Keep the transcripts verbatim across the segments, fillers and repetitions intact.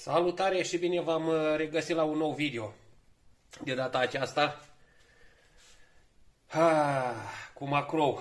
Salutare și bine v-am regăsit la un nou video. De data aceasta ah, cu macrou.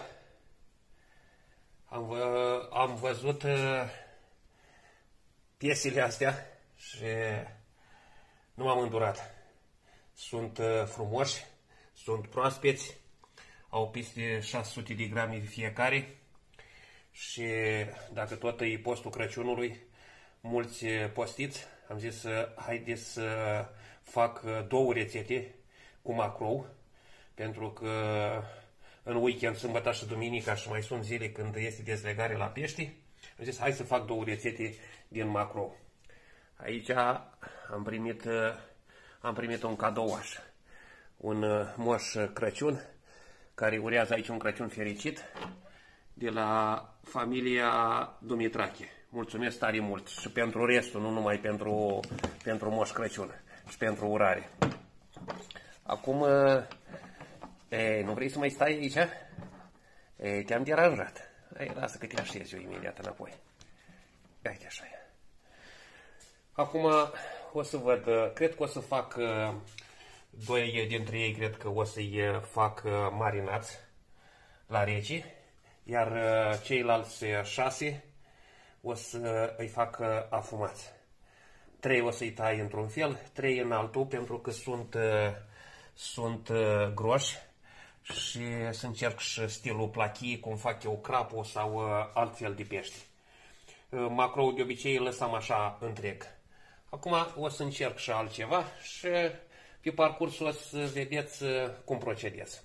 Am, vă, am văzut uh, piesele astea și nu m-am îndurat. Sunt uh, frumoși, sunt proaspeți, au peste șase sute de grame fiecare și dacă tot e postul Crăciunului, mulți postiți, am zis să haideți să fac două rețete cu macrou, pentru că în weekend, sâmbătă și duminica și mai sunt zile când este dezlegare la pești, am zis hai să fac două rețete din macrou. Aici am primit, am primit un cadouaș, un moș Crăciun, care urează aici un Crăciun fericit, de la familia Dumitrache. Mulțumesc tare mult și pentru restul, nu numai pentru, pentru Moș Crăciun și pentru urare. Acum, e, nu vrei să mai stai aici? Te-am deranjat. Ei, lasă că te așez eu imediat înapoi. Uite așa. Acum o să văd, cred că o să fac, doi dintre ei cred că o să-i fac marinați la rece, iar ceilalți șase o să îi fac afumați. Trei o să-i tai într-un fel, trei în altul, pentru că sunt, sunt groși și să încerc și stilul plachii, cum fac eu crapul sau altfel de pești. Macrou de obicei îl lăsam așa întreg. Acum o să încerc și altceva și pe parcurs o să vedeți cum procedez.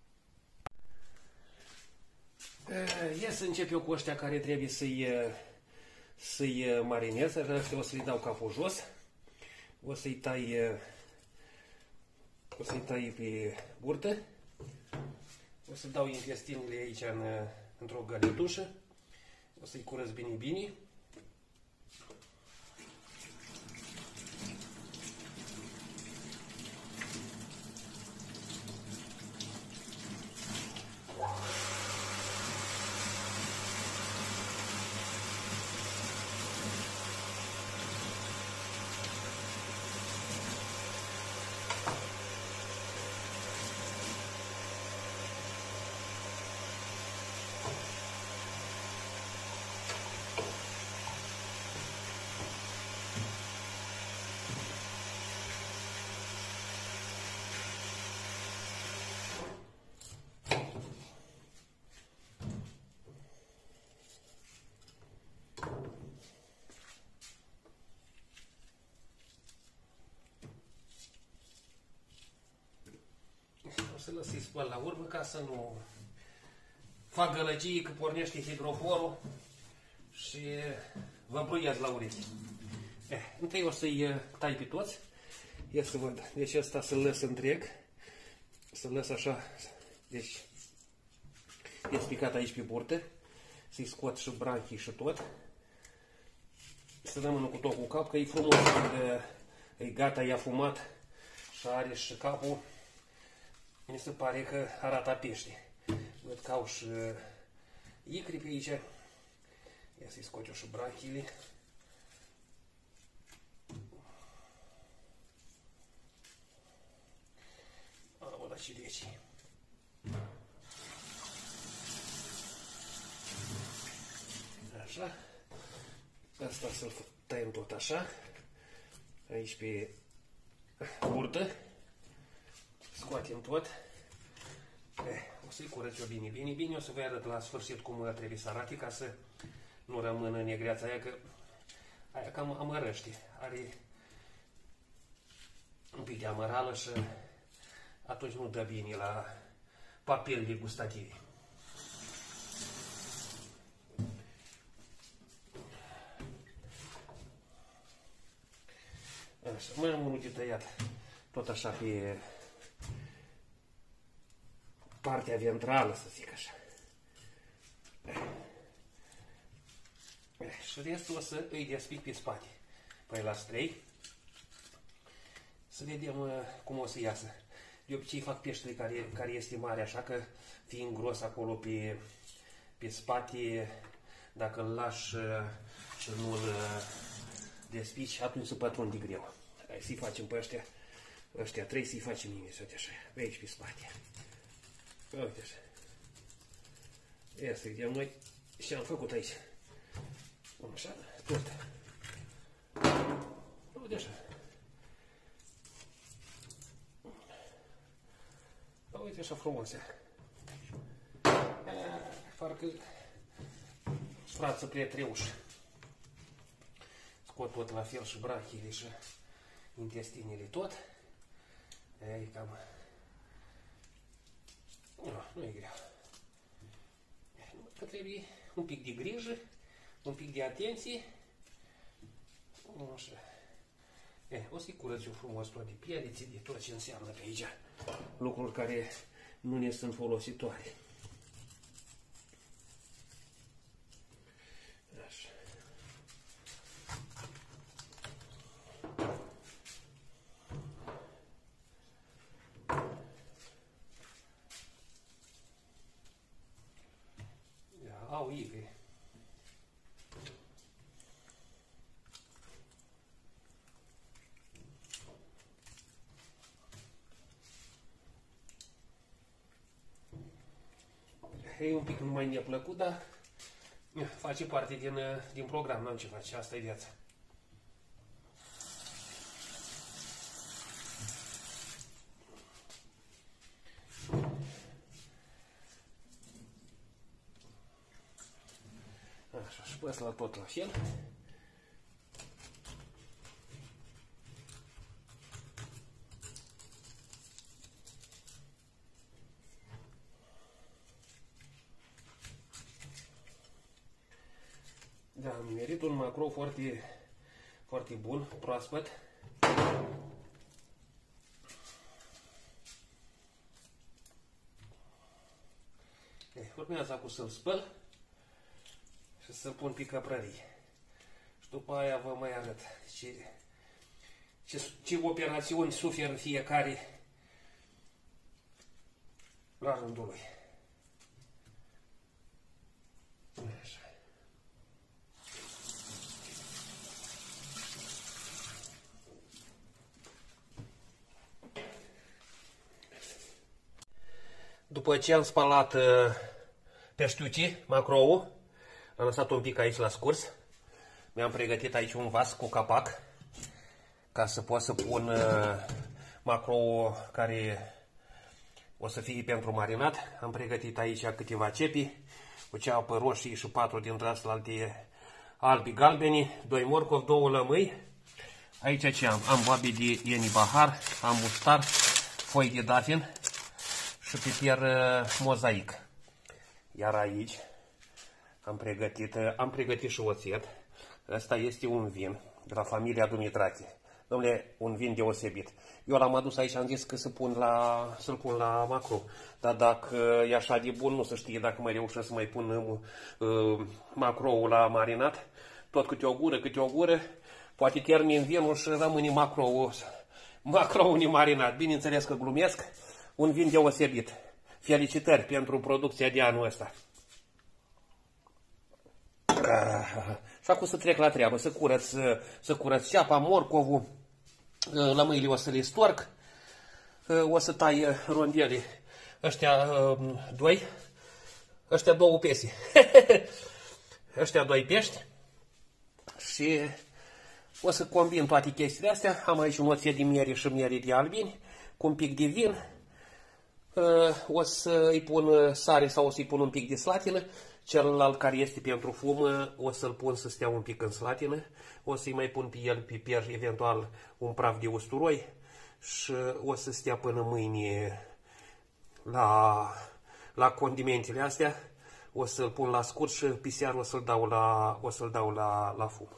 Ia să încep eu cu ăștia care trebuie să-i să-i marinez, o să-i dau capul jos, o să-i tai, o să-i tai pe burtă, o să dau intestinele aici în, într-o găletușă, o să-i curăț bine bine. O să lăs să-i spăl la urmă ca să nu fac gălăgie, că pornește hidroforul și vă bruiați la urechi. Eh, întâi o să-i tai pe toți. Ia să văd. Deci ăsta să-l lăs întreg. Să-l lăs așa. Deci e spicat aici pe burtă. Să-i scot și branchii și tot. Să rămână cu tot cu cap, că e frumos când e gata, e afumat și are și capul. Mi se pare că arată pește. Văd că au și icri pe aici. Ia să-i scot eu și branchile. Am dat și de aici. Așa. Asta să-l tăiem tot așa. Aici pe burtă. Scoatem tot. Eh, o să-i curăț eu bine, bine, bine. O să vă arăt la sfârșit cum trebuie să arate, ca să nu rămână negreața aia, că aia cam amărăște. Are un pic de amărală și atunci nu dă bine la papilele gustative. Așa, mai am unul de tăiat tot așa pe partea ventrală, să zic așa. Și restul o să îi despic pe spate. Păi la trei. Să vedem cum o să iasă. De obicei fac peștele care, care este mare, așa că fiind gros acolo pe, pe spate, dacă îl lași și nu îl despici și atunci se pătrunde greu. Hai să-i facem pe ăștia, ăștia trei să-i facem imediat, uite așa, pe aici pe spate. Uite așa. Ia să vedem noi ce am făcut aici. Așa, tot. Uite așa. Uite așa frumoase. Parcă frață prietreuși. Scot tot la fel și brachiile și intestinele tot. E cam... Nu, nu e greu. Că trebuie un pic de grijă, un pic de atenție. Așa. E, o să-i curăț eu frumos toate pieleții de tot ce înseamnă pe aici. Lucruri care nu ne sunt folositoare. Așa. Ia, au igre. E un pic mai neplăcut, dar face parte din, din program, n-am ce face, asta e viața. Așa, și păs la tot la fel. Da, am nimerit un macrou foarte, foarte bun, proaspăt. E, urmează acum să-l spăl și să-l pun pe căprării. Și după aia vă mai arăt ce, ce, ce operațiuni suferă fiecare la rândul lui. Așa. După ce am spălat uh, peștiucii, macroul, am lăsat un pic aici la scurs. Mi-am pregătit aici un vas cu capac ca să pot să pun uh, macroul care o să fie pentru marinat. Am pregătit aici câteva cepi, cu ceapă roșii și patru dintre astea alte albi galbeni, doi morcovi, două lămâi. Aici ce am? Am boabe de ieni bahar, am mustar, foi de dafin și piper uh, mozaic. Iar aici am pregătit, uh, am pregătit și oțet. Ăsta este un vin de la familia Dumitrache. Dom'le, un vin deosebit. Eu l-am adus aici, am zis că să pun la, să-l pun la macro. Dar dacă e așa de bun, nu se știe dacă mai reușesc să mai pun uh, macroul la marinat. Tot câte o gură, câte o gură, poate termin vinul și rămâne macroul, macroul nemarinat. Bineînțeles că glumesc. Un vin deosebit. Felicitări pentru producția de anul ăsta. Și acum să trec la treabă, să curăț, să curăț ceapa, morcovul, lămâile o să le storc, o să tai rondele, ăștia doi, ăștia două piese, ăștia doi pești și o să combin toate chestiile astea. Am aici un oțet de miere și miere de albini, cu un pic de vin. O să îi pun sare sau o să îi pun un pic de slatină. Celălalt care este pentru fum o să-l pun să stea un pic în slatină. O să-i mai pun pe el piper, eventual un praf de usturoi. Și o să stea până mâine la, la condimentele astea. O să-l pun la scurt și pe seară o să-l dau la, o să-l dau la, la fum.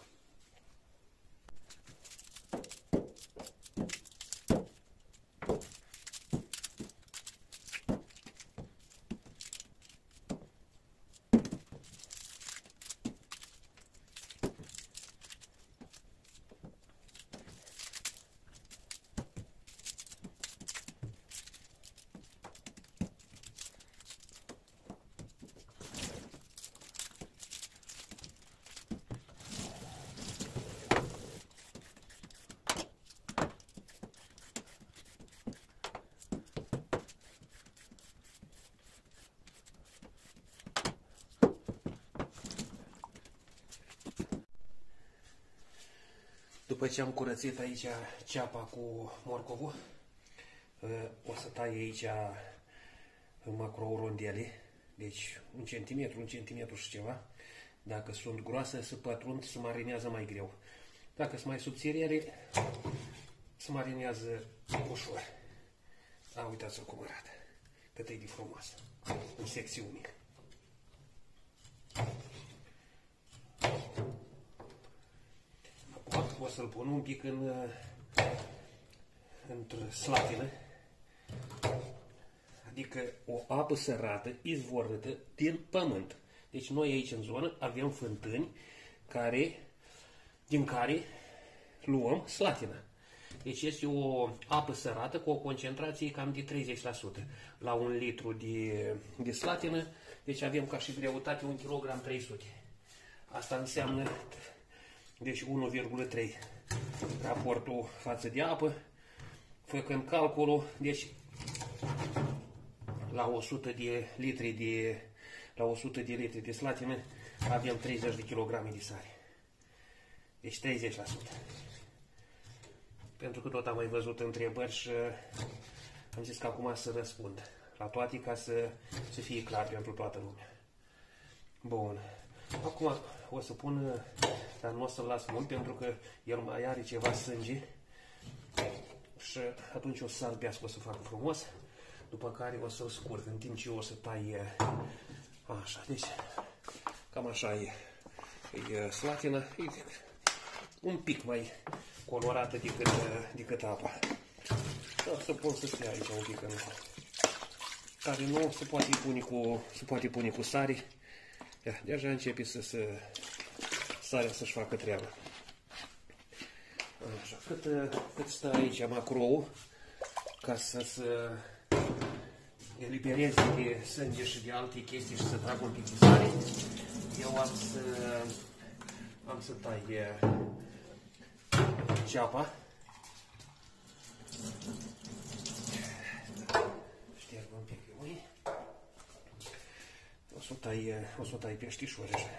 După ce am curățit aici ceapa cu morcovul, o să tai aici în macrou rondele, deci un centimetru, un centimetru și ceva. Dacă sunt groase, se pătrund, se marinează mai greu. Dacă sunt mai subțiriere, se marinează ușor. A, uitați-l cum arată, cât e de frumos, în secțiune. Acum o să-l pun un pic în într-o slatină, adică o apă sărată, izvorâtă din pământ. Deci noi aici în zonă avem fântâni care, din care luăm slatina. Deci este o apă sărată cu o concentrație cam de treizeci la sută la un litru de, de slatină. Deci avem ca și greutate un kilogram trei sute. Asta înseamnă deci unu virgulă trei raportul față de apă. Făcând calculul, deci la o sută de litri de la o sută de litri de slatină avem treizeci de kilograme de sare. Deci treizeci la sută. Pentru că tot am mai văzut întrebări și am zis că acum să răspund la toate ca să, să fie clar pentru toată lumea. Bun. Acum o să pun, dar nu o să-l las mult pentru că el mai are ceva sânge și atunci o să salbească, o să fac frumos, după care o să-l scurg în timp ce o să tai așa. Deci cam așa e, e slatina, e un pic mai colorată decât, decât apa. O să pun să stea aici un pic în care nu se poate pune cu, se poate pune cu sare. Ia, deja începe să se sarea să-și facă treaba. Așa, cât, cât stă aici macroul, ca să se elibereze de sânge și de alte chestii și să trag un pic de sare, eu am să, am să tai ceapa. Șterg un pic de ui. O să tai, o să tai peștișori așa.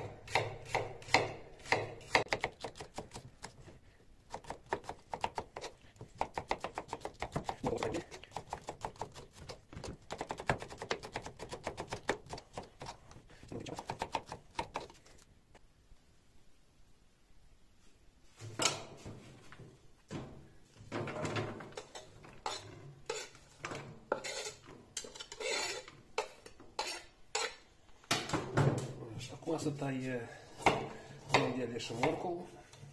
Acum să tai rondele și morcovul.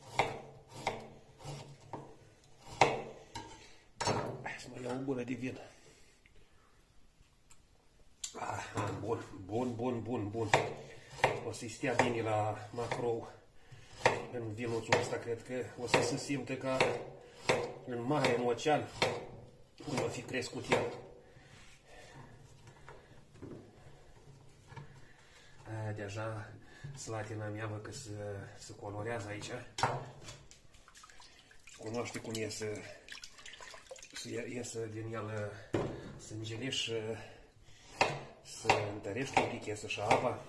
Hai să mai iau o gură de vin. Ah, bun, bun, bun, bun, bun. O să-i stea bine la macrou în vinuțul ăsta. Cred că o să se simte ca în mare, în ocean, cum va fi crescut el. Deja slatina mea, văd că se, se colorează aici. Cunoaște cum e să, să iesă din el sângele și să întărește un pic, iesă și apa.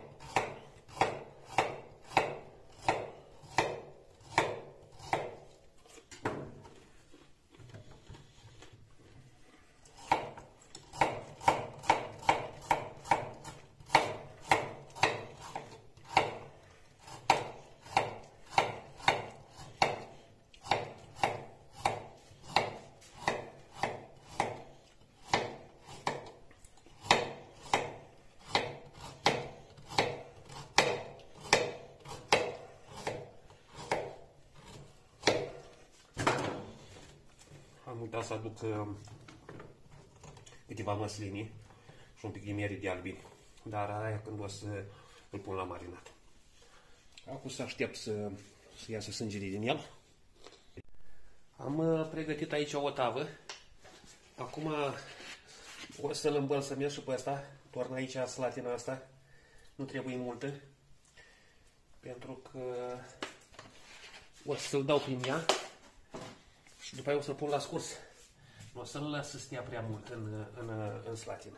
Am uitat să aduc uh, câteva măsline și un pic de miere de albine, dar aia când o să îl pun la marinat. Acum să aștept să, să iasă sângele din el. Am uh, pregătit aici o tavă. Acum o să-l îmbălsămesc și pe ăsta, torn aici slatina asta, nu trebuie multă, pentru că o să-l dau prin ea. Și după aia o să-l pun la scurs. Nu o să-l las să stea prea mult în, în, în slatină.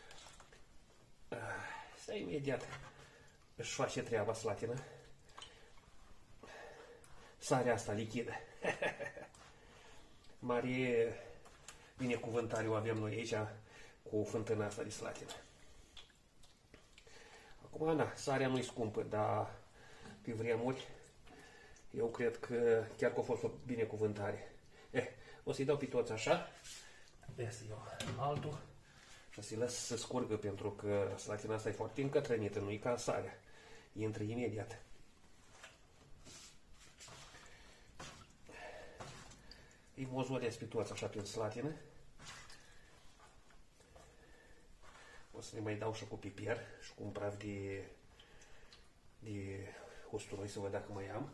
Să imediat își face treaba slatină. sarea asta lichidă. Mare binecuvântare o avem noi aici cu fântâna asta de slatină. Acum, na, sarea nu-i scumpă, dar pe vremuri eu cred că chiar că a fost o binecuvântare. Eh, o să-i dau pe toți așa. Ia să iau altul și o să-i las să scurgă, pentru că slatina asta e foarte încătrănită, nu e ca sarea. Intră imediat. Îi mozolesc pe toți așa prin slatină. O să le mai dau și cu piper și cu un praf de, de usturoi să văd dacă mai am.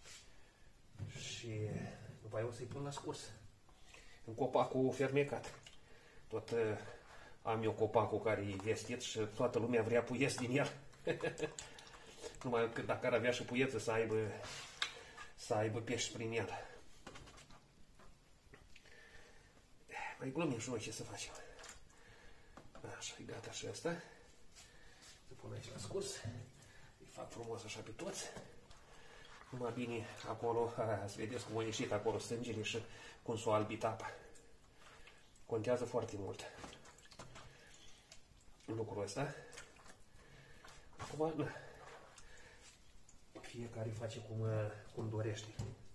Și după aia o să-i pun la scurs. În copacul fermecat. Tot uh, am eu copacul care e vestit și toată lumea vrea puieți din el. Numai că dacă ar avea și puieță să aibă, să aibă pești prin el. Mai glumim și noi ce să facem. Așa, e gata și asta. Să pun aici la scurs. Îi fac frumos așa pe toți. Numai bine acolo, a, să vedeți cum a ieșit acolo sângele și cum s-o albit apa. Contează foarte mult lucrul ăsta. Acum, na, fiecare face cum, cum dorește.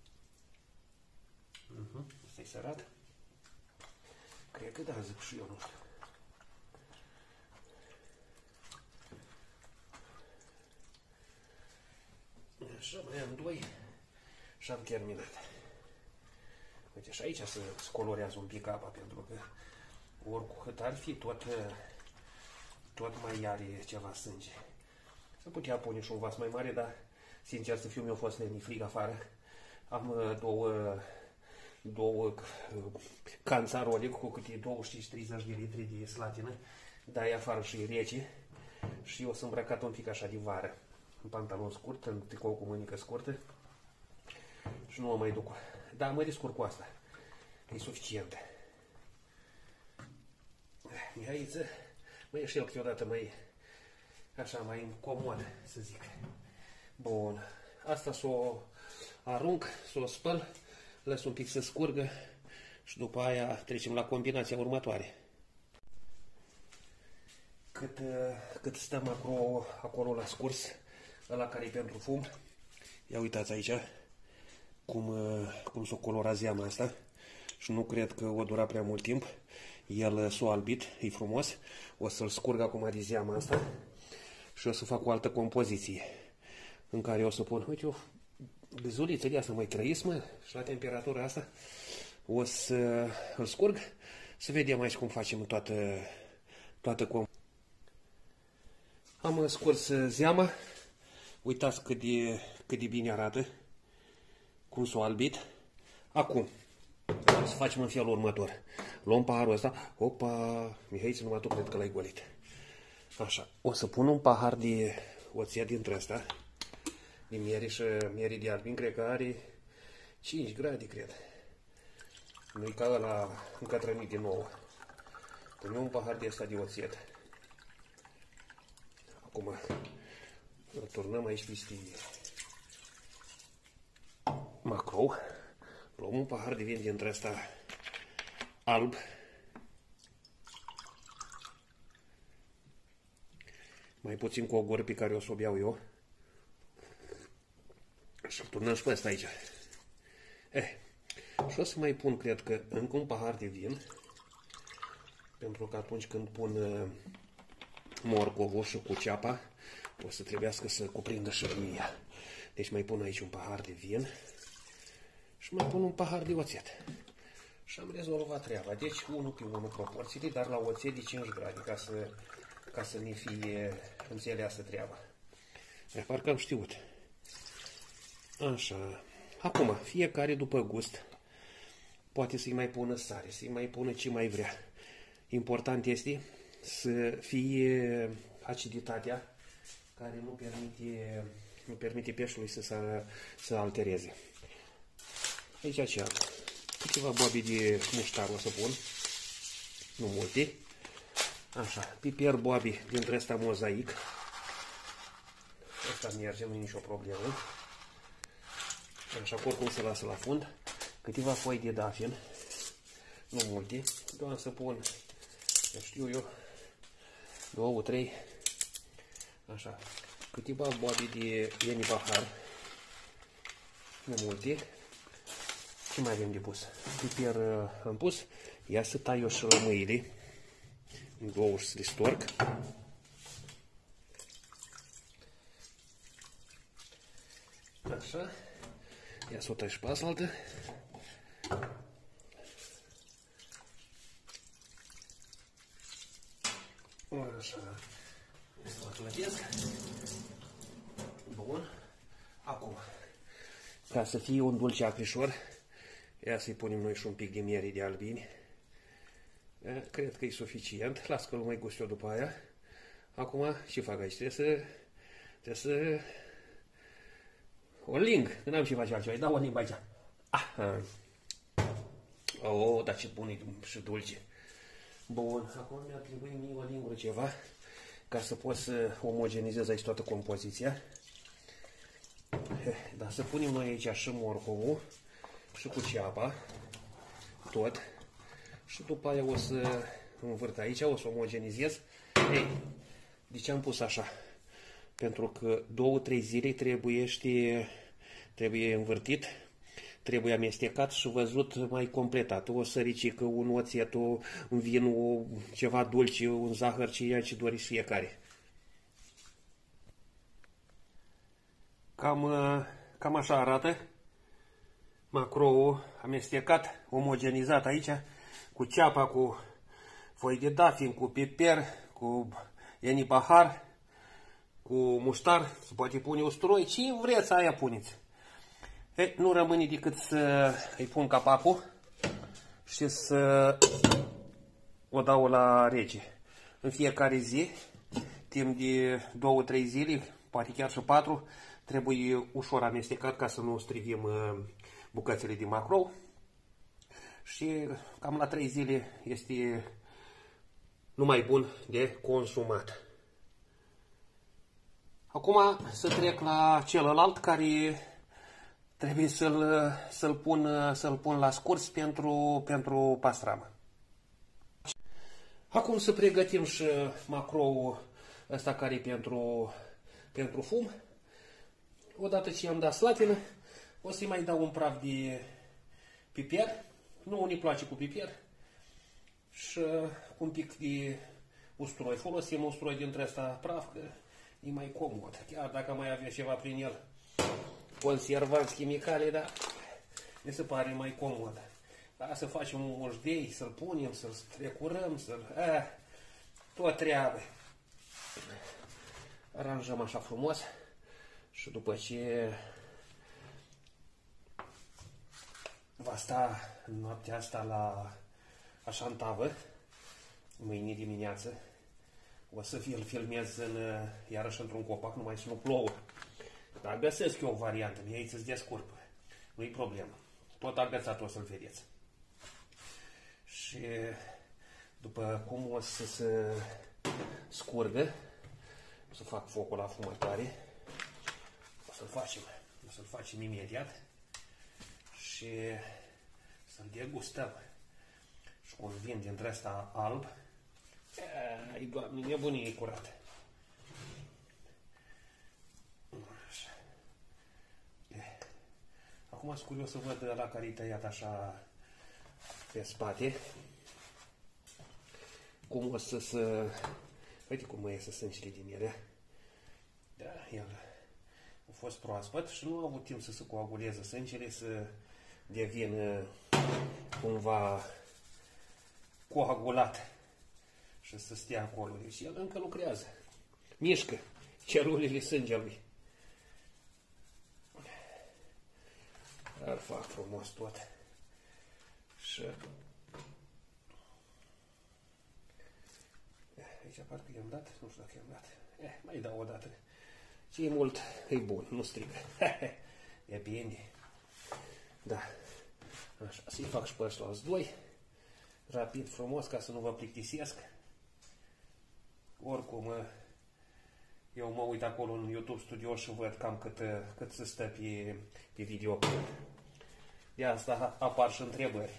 Uh-huh. Asta-i sărat? Cred că da, zic și eu, nu știu. Așa, mai am doi și am terminat. Uite, și aici se colorează un pic apa, pentru că oricât ar fi, tot, tot mai are ceva sânge. Se putea pune și un vas mai mare, dar, sincer să fiu, mi-a fost mi frig afară. Am două, două canțarole cu câte douăzeci și treizeci de litri de slatină, dar e afară și e rece și eu sunt îmbrăcat un pic așa de vară. În pantalon scurt, în tricou cu mânică scurtă și nu mă mai duc. Dar mă descurc cu asta. E suficient. Mihaiță, mă ieși el câteodată mai, așa, mai comod, să zic. Bun. Asta s-o arunc, s-o spăl, lăs un pic să scurgă și după aia trecem la combinația următoare. Cât, cât stăm acolo, acolo la scurs, ăla care e pentru fum, ia uitați aici cum, cum s-o colora zeama asta și nu cred că o dura prea mult timp. El s-o albit, e frumos, o să-l scurg acum de zeama asta și o să fac o altă compoziție în care o să pun, uite, o găzuliță de asta mai trăiți, mă, și la temperatura asta o să îl scurg, să vedem aici cum facem toată, toată compoziția. Am scurs zeama, uitați cât de, cât de bine arată, cum s-o albit. Acum, o să facem în felul următor. Luăm paharul ăsta, opa, Mihaiță, numai tu cred că l-ai golit. Așa, o să pun un pahar de oțet dintre ăsta, de miere și miere de albin, cred că are cinci grade, cred. Nu-i ca ăla încătrănit din nou. Punem un pahar de ăsta de oțet. Acum îl turnăm aici peste macrou. Luăm un pahar de vin dintre ăsta alb. Mai puțin cu o gură pe care o să o beau eu. Și îl turnăm și pe ăsta aici. Eh, și o să mai pun, cred că, încă un pahar de vin. Pentru că atunci când pun uh, morcovul și cu ceapa, o să trebuiască să cuprindă și ea. Deci mai pun aici un pahar de vin și mai pun un pahar de oțet. Și am rezolvat treaba. Deci unu pe unu proporțiile, dar la oțet de cinci grade, ca să, ca să ne fie înțeleasă treaba. E, parcă am știut. Așa. Acum, fiecare după gust poate să-i mai pună sare, să-i mai pună ce mai vrea. Important este să fie aciditatea care nu permite, nu permite peștelui să, să, să altereze. Aici ce am? Câteva boabe de muștar o să pun, nu multe. Așa, piper boabe dintre ăsta mozaic. Ăsta merge, nu e nicio problemă. Așa, oricum se lasă la fund. Câteva foi de dafin, nu multe, doar să pun, eu știu eu, două, trei, așa, câteva boabe de ieni pahar, nu multe. Ce mai avem de pus? Piper am pus, ia să tai eu și lămâile, în două și să le storc. Așa, ia să o tai și pe asaltă. Așa, să o clătesc. Bun. Acum, ca să fie un dulce acrișor, ia să-i punem noi și un pic de miere de albini. Cred că e suficient. Las că îl mai gust eu după aia. Acum, ce fac aici? Trebuie să... Trebuie să... O ling. N-am ce face altceva. Îi dau o ling aici. Ah. Oh, dar ce bun e și dulce. Bun. Acum mi-ar trebui mie o lingură ceva ca să pot să omogenizez aici toată compoziția. Dar să punem noi aici și morcovul și cu ceapa. Tot. Și după aia o să învârt aici, o să omogenizez. Ei, de ce am pus așa? Pentru că două, trei zile trebuie, știe, trebuie învârtit, trebuie amestecat și văzut mai completat. O săricică, un oțet, un vin, ceva dulce, un zahăr, ceea ce doriți fiecare. Cam, cam așa arată macroul amestecat, omogenizat aici, cu ceapa, cu foi de dafin, cu piper, cu ieni pahar, cu muștar, se poate pune usturoi, ce vreți aia puneți. E, nu rămâne decât să îi pun capacul și să o dau la rece. În fiecare zi, timp de două, trei zile, poate chiar și patru, trebuie ușor amestecat ca să nu strivim bucățile de macrou. Și cam la trei zile este numai bun de consumat. Acum să trec la celălalt care trebuie să-l să-l pun, să-l pun la scurs pentru, pentru pastramă. Acum să pregătim și macroul ăsta care e pentru, pentru fum. Odată ce am dat slatină, o să-i mai dau un praf de piper. Nu ne place cu piper. Și un pic de usturoi. Folosim usturoi dintre ăsta praf, că e mai comod. Chiar dacă mai avea ceva prin el, conservanți chimicale, dar mi se pare mai comod. Dar să facem un moșdei, să-l punem, să-l strecurăm, să-l... tot treabă. Aranjăm așa frumos și după ce va sta noaptea asta la așa în tavă, mâine dimineață, o să îl filmez în, iarăși într-un copac, numai să nu plouă. Dar găsesc eu o variantă, mie aici îți descurpă, nu-i problemă. Tot agățat o să-l vedeți. Și după cum o să se scurgă, o să fac focul la fumătoare, o să-l facem, o să-l facem imediat și să-l degustăm. Și cu un vin dintre ăsta alb, ai, Doamne, nebunie curată. Așa. Acum sunt curios să văd la care e tăiat așa pe spate, cum o să se... Uite cum mă iese sângele din ele. Da, el a fost proaspăt și nu a avut timp să se coaguleze sângele, să devină cumva coagulat și să stea acolo. Deci el încă lucrează. Mișcă celulele sângelui. Dar fac frumos tot. Și aici parcă i-am dat, nu știu dacă i-am dat. Eh, mai dau o dată. Ce e mult, e bun, nu strigă. E bine. Da. Așa, să-i fac și pe ăștia doi. Rapid, frumos, ca să nu vă plictisesc. Oricum, Eu mă uit acolo în YouTube Studio și văd cam cât, cât se stă pe, pe video. De asta apar și întrebări.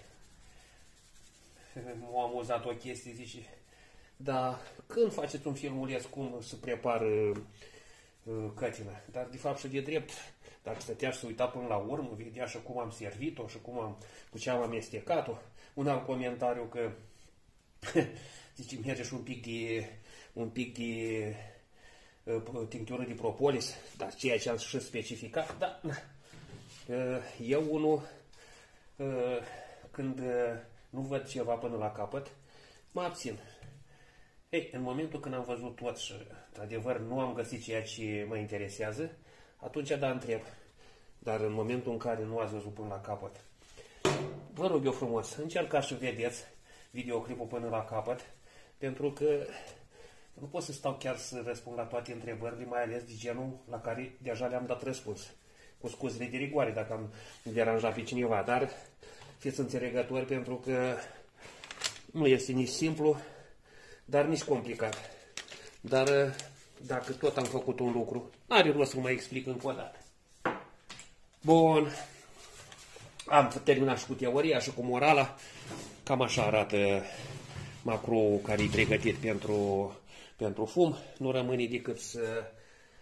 M-a amuzat o chestie, zice, dar când faceți un filmuleț cum se prepară uh, cătina? Dar de fapt și de drept, dacă stătea și se uita până la urmă, vedea și cum am servit-o și cum am, cu ce am amestecat-o. Un alt comentariu că zice, merge și un pic de, un pic de uh, tinctură de propolis, dar ceea ce am și specificat, da. Uh, eu unul, uh, când uh, nu văd ceva până la capăt, mă abțin. Ei, în momentul când am văzut tot și, într-adevăr, nu am găsit ceea ce mă interesează, atunci da, întreb. Dar în momentul în care nu ați văzut până la capăt, vă rog eu frumos, încercați și vedeți videoclipul până la capăt, pentru că nu pot să stau chiar să răspund la toate întrebările, mai ales de genul la care deja le-am dat răspuns. Cu scuzele de rigoare dacă am deranjat pe cineva, dar fiți înțelegători pentru că nu este nici simplu, dar nici complicat. Dar dacă tot am făcut un lucru, are rost să mai explic încă o dată. Bun. Am terminat și cu teoria și cu morala. Cam așa arată macroul care e pregătit pentru, pentru fum. Nu rămâne decât să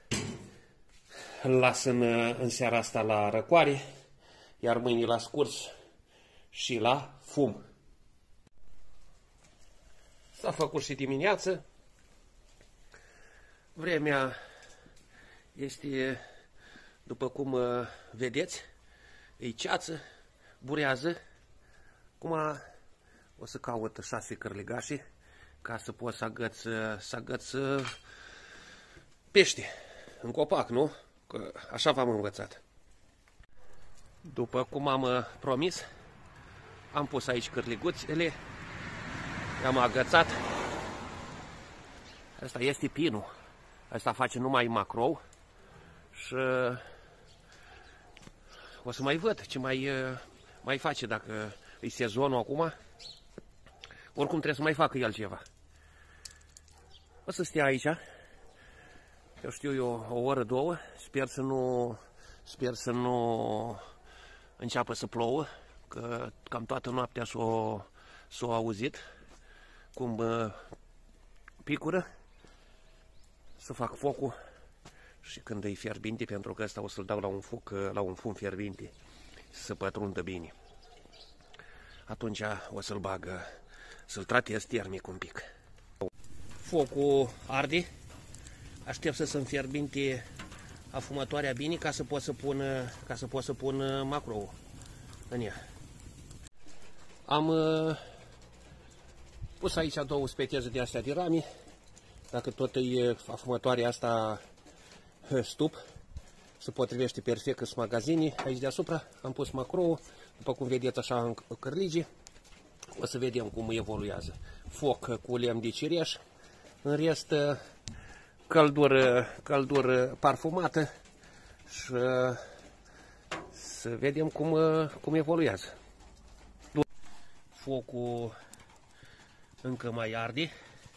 îl las în, în seara asta la răcoare, iar mâine la scurs și la fum. S-a făcut și dimineață. Vremea este, după cum vedeți, e ceață, burează. Acum o să caut șase cărligași ca să pot să agăț, să agăț pește în copac, nu? Că așa v-am învățat. După cum am promis, am pus aici cârliguțele, i-am agățat. Asta este pinul. Asta face numai macrou și o să mai văd ce mai, mai face dacă e sezonul acum. Oricum trebuie să mai facă el ceva. O să stea aici, eu știu eu, o oră, două. Sper să nu, sper să nu înceapă să plouă, că cam toată noaptea s-o s-o auzit cum picură. Să fac focul și când e fierbinte, pentru că ăsta o să-l dau la un foc, la un fum fierbinte, să pătrundă bine. Atunci o să-l bag, să-l tratez termic un pic. Focul arde, aștept să se înfierbinte afumătoarea bine ca să pot să pun, ca să pot să pun macrou în ea. Am uh, pus aici două speteze de astea de rami. Dacă tot e afumătoarea asta stup, se potrivește perfect în magazine. Aici deasupra am pus macrou, după cum vedeți așa în cărligi. O să vedem cum evoluează. Foc cu lemn de cireș, în rest căldură, căldură parfumată și să vedem cum, cum evoluează. Focul încă mai arde.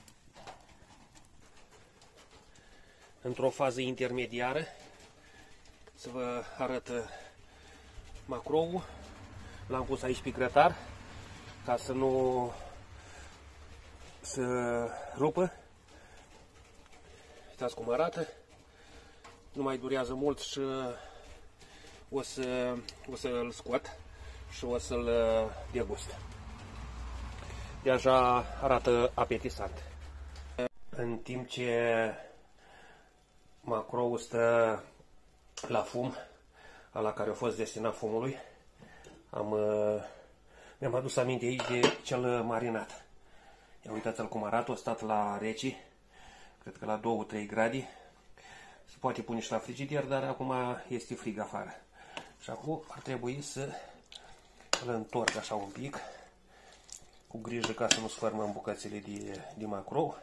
Într-o fază intermediară, să vă arăt macrou. L-am pus aici pe grătar ca să nu să rupă. Uitați cum arată. Nu mai durează mult și o să o să-l scot și o să-l degust. Deja arată apetisant. În timp ce macrou stă la fum, la care a fost destinat fumului, am mi-am adus aminte aici de cel marinat. Ia uitați-l cum arată, a stat la rece, cred că la două trei grade. Se poate pune și la frigider, dar acum este frig afară. Și acum ar trebui să îl întorc așa un pic, cu grijă ca să nu sfărmă în bucățele de, de macrou.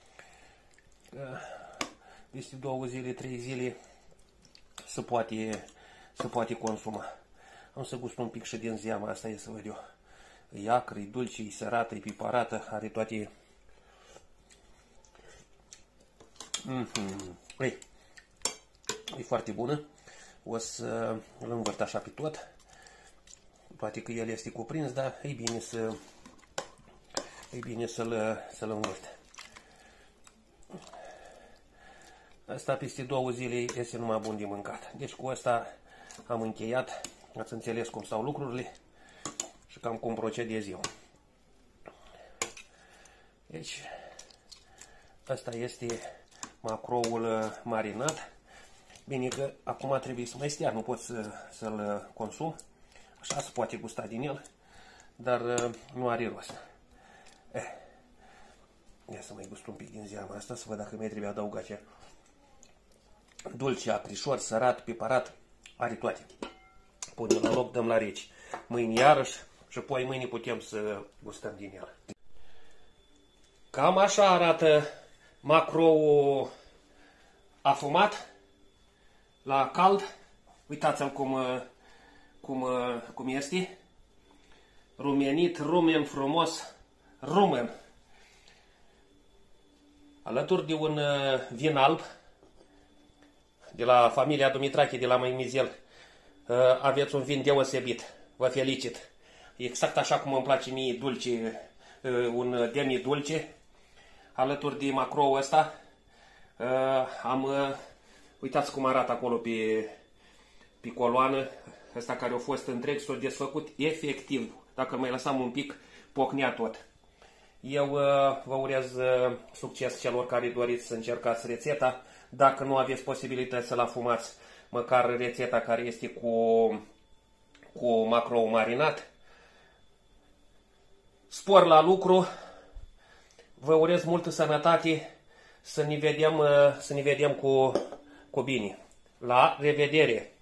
Peste două zile, trei zile se poate, se poate consuma. Am să gust un pic și din zeama asta, e să văd eu. E acră, e dulce, e sărată, e piparată, are toate... Mm-hmm. Ei, e foarte bună. O să îl învărt așa pe tot. Poate că el este cuprins, dar e bine să e bine să-l să-l învărt. Asta peste două zile este numai bun de mâncat. Deci cu asta am încheiat. Ați înțeles cum stau lucrurile și cam cum procedez eu. Deci, asta este macroul marinat. Bine că acum trebuie să mai stea, nu pot să, să-l consum. Așa se poate gusta din el, dar nu are rost. Eh. Ia să mai gust un pic din zeama asta, să văd dacă mai trebuie adăugat ce. Dulce, acrișor, sărat, piparat, are toate. Punem la loc, dăm la reci. Mâine iarăși și apoi mâine putem să gustăm din el. Cam așa arată macroul afumat la cald. Uitați-l cum, cum, cum este. Rumenit, rumen frumos, rumen. Alături de un vin alb de la familia Dumitrache, de la Măimizel, aveți un vin deosebit. Vă felicit. Exact așa cum îmi place mie dulce, un demi-dulce. Alături de macroul ăsta am, uitați cum arată acolo pe, pe coloană, ăsta care a fost întreg, s-a desfăcut efectiv. Dacă mai lăsam un pic, pocnea tot. Eu vă urez succes celor care doriți să încercați rețeta. Dacă nu aveți posibilități să-l afumați, măcar rețeta care este cu, cu macrou marinat. Spor la lucru. Vă urez multă sănătate. Să ne vedem, să ne vedem cu, cu bine. La revedere!